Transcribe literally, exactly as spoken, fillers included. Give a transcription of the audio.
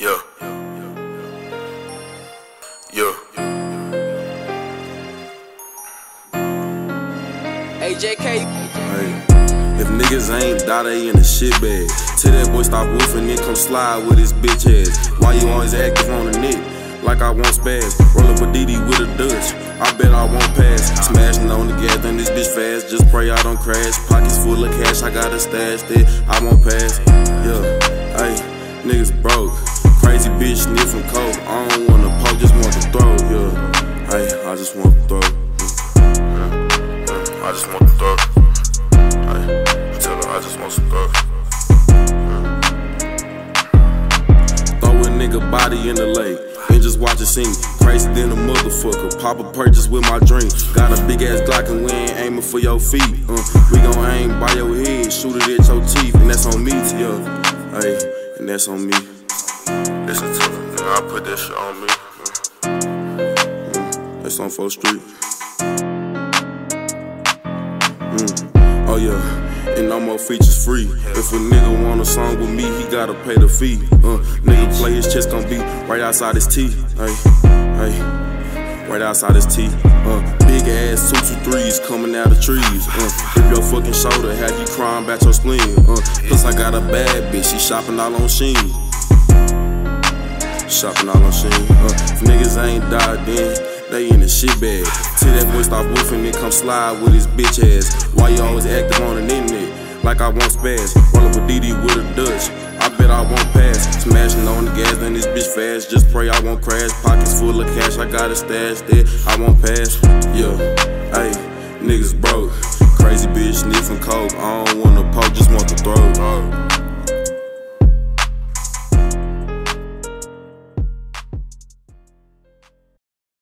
Yeah. Yeah. A J K. Hey. If niggas ain't die, they in a shit bag. Till that boy stop woofing, then come slide with his bitch ass. Why you always active on the net? Like I won't spaz. Roll up a D D with a Dutch, I bet I won't pass. Smashing on the gas, then this bitch fast. Just pray I don't crash. Pockets full of cash, I got a stash that I won't pass. Yeah, hey, niggas broke. Crazy bitch sniffing coke. I don't wanna poke, just want to throw. Yeah, hey, I just want to throw. I just want to throw. Hey, tell her I just want some throw. Throw a nigga body in the lake and just watch it sink. Crazy than a motherfucker. Pop a purchase with my drink. Got a big ass Glock and we ain't aiming for your feet. Uh, we gon' aim by your head, shoot it at your teeth, and that's on me, yeah. Hey, and that's on me. Listen to me, nigga, I put that shit on me. Mm, that's on fourth Street. Mm, oh yeah, and no more features free. If a nigga want a song with me, he gotta pay the fee. Uh, nigga play his chest gon' be right outside his teeth. Hey, hey, right outside his teeth. Uh, big ass two two threes coming out of trees. Uh, rip your fucking shoulder, have you crying about your spleen. Uh, plus I got a bad bitch, she shopping all on Sheen. Shopping all on Sheen. Uh, if niggas ain't died, then they in the shit bag. Till that boy stop woofing and come slide with his bitch ass. Why you always active on the internet? Like I won't spaz. Roll up a D D with a Dutch, I bet I won't pass. Smashing on the gas, then this bitch fast. Just pray I won't crash. Pockets full of cash, I got a stash that I won't pass. Yeah, hey, niggas broke. Crazy bitch sniffing coke. I don't wanna poke, just want to throw.